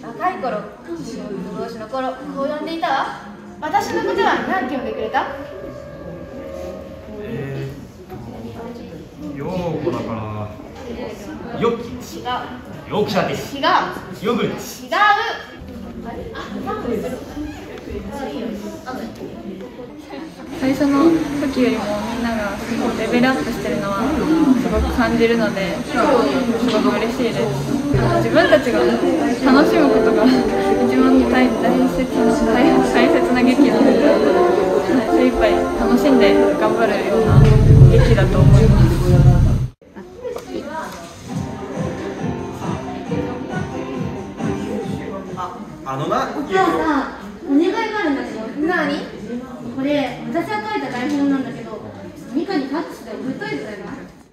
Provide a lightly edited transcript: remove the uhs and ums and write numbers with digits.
若い頃、仕事同士の頃、こう呼んでいたわ。私のことは何て呼んでくれた？ 陽子だから、よき。 違う。 陽気だって。 違う。 よく。 違う。 最初の時よりもみんながすごいレベルアップしてるのはすごく感じるので、すごく嬉しいです。自分たちが楽しむことが一番大切な劇なので、精一杯楽しんで頑張るような劇だと思います。 じゃあさ、お願いがあるんだけど。 何？ これ私が書いた台本なんだけど、ミカにタッチして送っといてくれない？